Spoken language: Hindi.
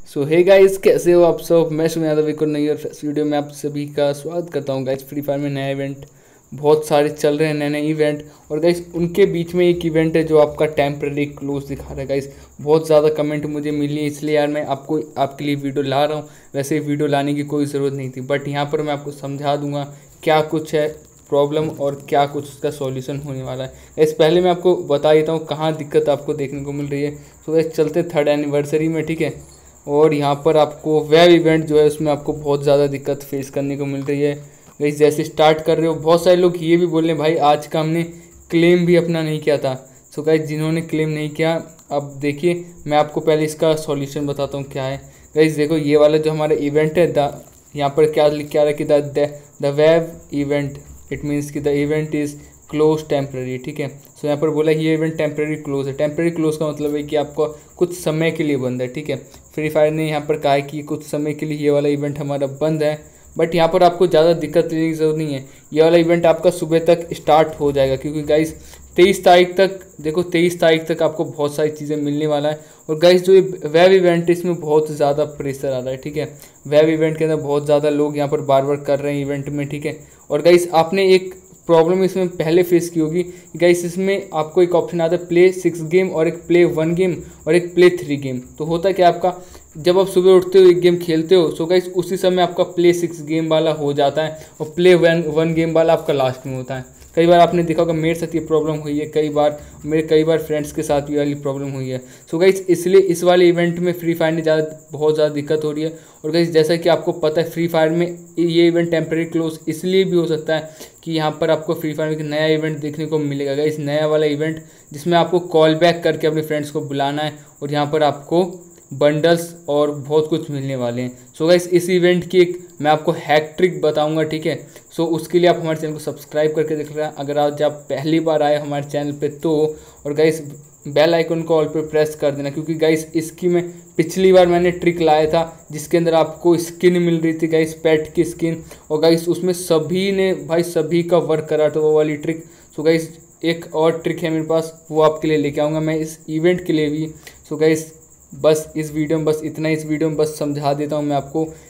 सो हे गाइस, कैसे हो आप सब। मैं सुन यादव एक और नई और फ्रेश वीडियो में आप सभी का स्वागत करता हूं। गाइस फ्री फायर में नया इवेंट बहुत सारे चल रहे हैं, नए नए इवेंट। और गाइस उनके बीच में एक इवेंट है जो आपका टेम्पररी क्लोज दिखा रहा है। गाइस बहुत ज़्यादा कमेंट मुझे मिली है, इसलिए यार मैं आपके लिए वीडियो ला रहा हूँ। वैसे वीडियो लाने की कोई ज़रूरत नहीं थी, बट यहाँ पर मैं आपको समझा दूंगा क्या कुछ है प्रॉब्लम और क्या कुछ उसका सॉल्यूशन होने वाला है। इस पहले मैं आपको बता देता हूँ कहाँ दिक्कत आपको देखने को मिल रही है। तो गाइस चलते 3rd एनिवर्सरी में, ठीक है। और यहाँ पर आपको वेब इवेंट जो है उसमें आपको बहुत ज़्यादा दिक्कत फेस करने को मिल रही है। गाइस जैसे स्टार्ट कर रहे हो, बहुत सारे लोग ये भी बोल रहे हैं भाई आज का हमने क्लेम भी अपना नहीं किया था। सो गाइस जिन्होंने क्लेम नहीं किया, अब देखिए मैं आपको पहले इसका सॉल्यूशन बताता हूँ क्या है। गाइस देखो ये वाला जो हमारा इवेंट है, यहाँ पर क्या रहा है कि the web event, it means कि the event is close temporary, ठीक है। सो यहाँ पर बोला ये इवेंट टेम्प्रेरी क्लोज है। टेम्प्रेरी क्लोज का मतलब है कि आपको कुछ समय के लिए बंद है, ठीक है। फ्री फायर ने यहाँ पर कहा है कि कुछ समय के लिए ये वाला इवेंट हमारा बंद है, बट यहाँ पर आपको ज़्यादा दिक्कत लेने की ज़रूरत नहीं है। ये वाला इवेंट आपका सुबह तक स्टार्ट हो जाएगा, क्योंकि गाइस 23 तारीख तक, देखो 23 तारीख तक आपको बहुत सारी चीज़ें मिलने वाला है। और गाइस जो ये वेब इवेंट है इसमें बहुत ज़्यादा प्रेशर आ रहा है, ठीक है। वेब इवेंट के अंदर बहुत ज़्यादा लोग यहाँ पर बार बार कर रहे हैं इवेंट में, ठीक है। और गाइस आपने एक प्रॉब्लम इसमें पहले फेस की होगी। गाइस इसमें आपको एक ऑप्शन आता है प्ले 6 गेम और एक प्ले 1 गेम और एक प्ले 3 गेम। तो होता क्या आपका, जब आप सुबह उठते हो एक गेम खेलते हो, सो गाइस उसी समय आपका प्ले 6 गेम वाला हो जाता है और प्ले 1 गेम वाला आपका लास्ट में होता है। कई बार आपने देखा होगा, मेरे साथ ये प्रॉब्लम हुई है, कई बार फ्रेंड्स के साथ भी वाली प्रॉब्लम हुई है। सो गाइस इसलिए इस वाले इवेंट में फ्री फायर ने बहुत ज़्यादा दिक्कत हो रही है। और गाइस जैसा कि आपको पता है फ्री फायर में ये इवेंट टेम्परेरी क्लोज इसलिए भी हो सकता है कि यहाँ पर आपको फ्री फायर में एक नया इवेंट देखने को मिलेगा। गाइस नया वाला इवेंट जिसमें आपको कॉल बैक करके अपने फ्रेंड्स को बुलाना है और यहाँ पर आपको बंडल्स और बहुत कुछ मिलने वाले हैं। सो गाइस इस इवेंट की एक मैं आपको हैक ट्रिक बताऊंगा, ठीक है। सो उसके लिए आप हमारे चैनल को सब्सक्राइब करके देख रहे हैं, अगर आज आप पहली बार आए हमारे चैनल पे तो। और गाइस बेल आइकन को ऑल पे प्रेस कर देना, क्योंकि गाइस इसकी मैं पिछली बार मैंने ट्रिक लाया था जिसके अंदर आपको स्किन मिल रही थी गाइस, पेट की स्किन। और गाइस उसमें सभी ने भाई सभी का वर्क करा था वो वाली ट्रिक। सो गाइस एक और ट्रिक है मेरे पास, वो आपके लिए लेके आऊँगा मैं इस इवेंट के लिए भी। सो गाइस बस इस वीडियो में बस इतना, इस वीडियो में बस समझा देता हूँ मैं आपको